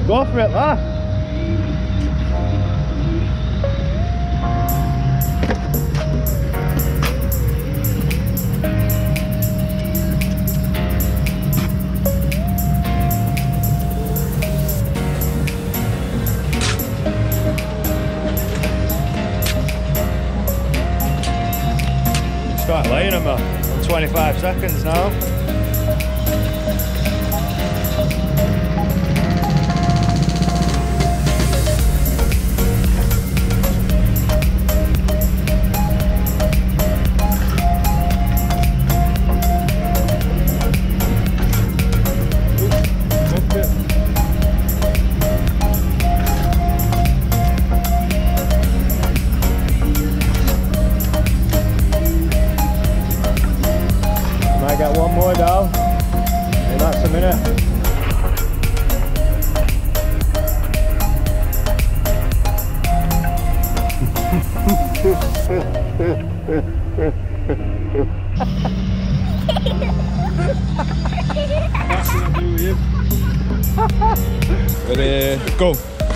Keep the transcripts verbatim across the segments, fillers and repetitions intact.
Go for it, lad. Start laying them up. twenty-five seconds now. Get one more down, and that's a minute. Ready, go.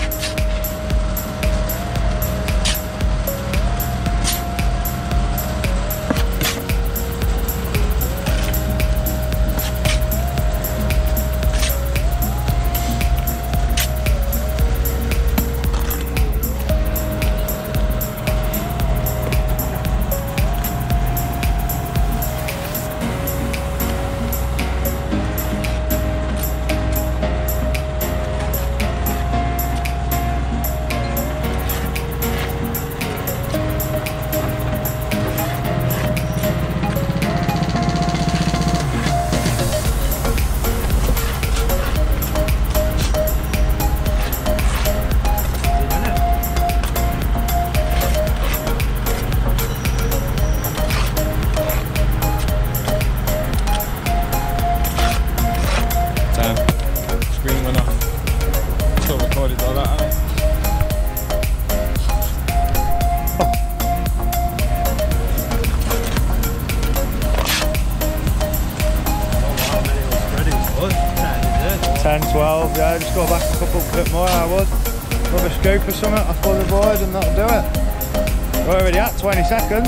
ten, twelve, yeah, just go back a couple bit more I would. Rub a scoop or something off the board and that'll do it. We're already at twenty seconds.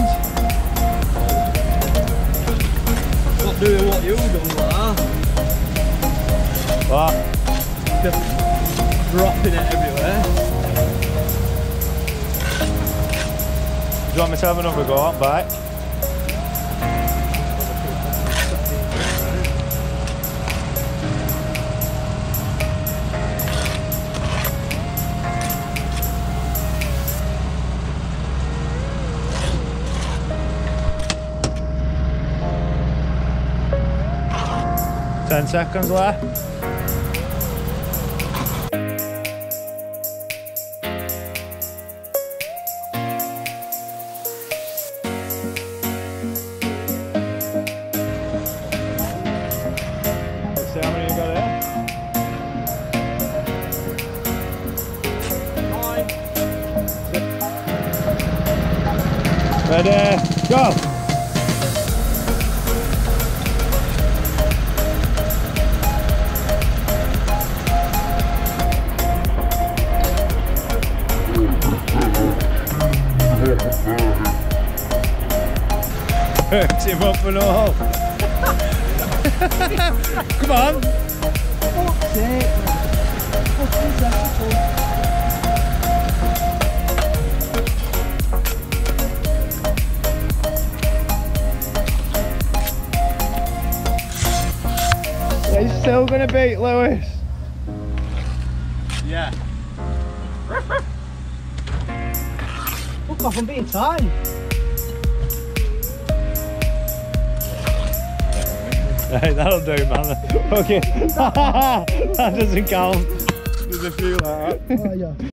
Not doing what you've done, like that. What? Just dropping it everywhere. Do you want me to have another go on bike? ten seconds left. Let's see how many you got here. Nine. Ready, go! Hurt him up and all. Come on. Fuck's sake. Fuck is that? He's still gonna beat Lewis. Yeah. Fuck off, I'm being timed. Hey, that'll do, man. Okay. That doesn't count. There's a few like that. Oh, yeah.